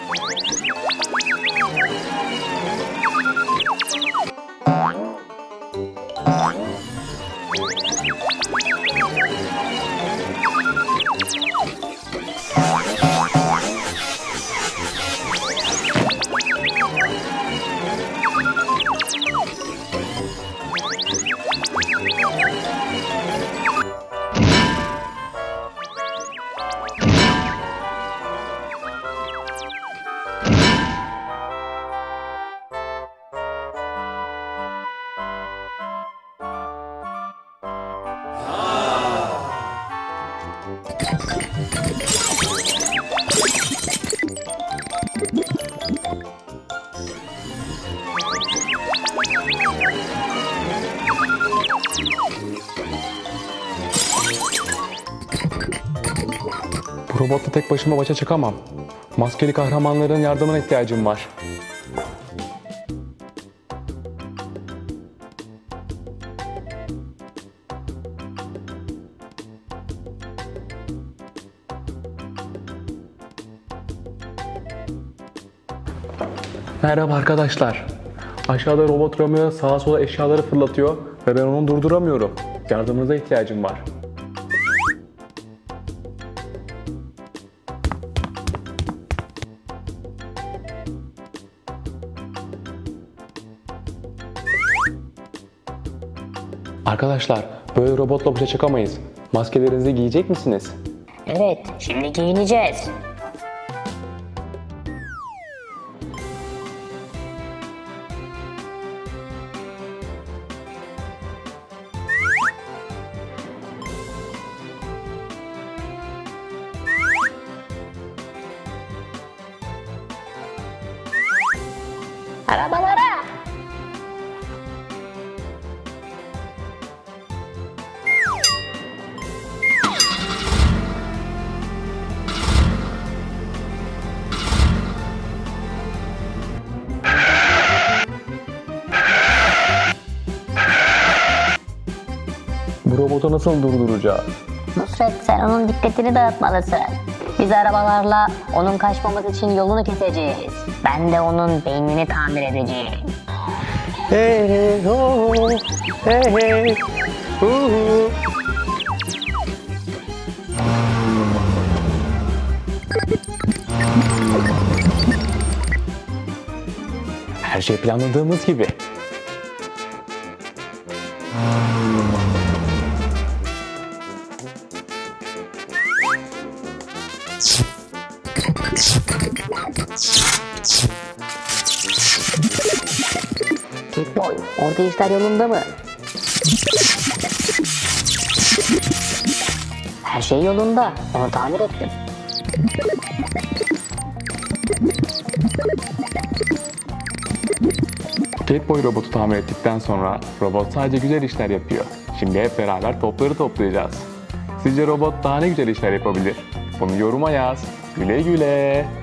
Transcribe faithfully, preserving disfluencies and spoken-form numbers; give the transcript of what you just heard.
Bu robotla tek başıma başa çıkamam. Maskeli kahramanların yardımına ihtiyacım var. Merhaba arkadaşlar. Aşağıda robot Romeo sağa sola eşyaları fırlatıyor ve ben onu durduramıyorum. Yardımınıza ihtiyacım var. Arkadaşlar, böyle robotla başa çıkamayız. Maskelerinizi giyecek misiniz? Evet, şimdi giyineceğiz. Arabalara! Bu robotu nasıl durduracağız? Nusret, sen onun dikkatini dağıtmalısın. Biz arabalarla onun kaçmaması için yolunu keseceğiz. Ben de onun beynini tamir edeceğim. Hey hey ho, hey hey hu hu. Her şey planladığımız gibi. Kid-Boy, orada işler yolunda mı? Her şey yolunda. Onu tamir ettim. Catboy robotu tamir ettikten sonra robot sadece güzel işler yapıyor. Şimdi hep beraber topları toplayacağız. Sizce robot daha ne güzel işler yapabilir? Bunu yoruma yaz. Güle güle.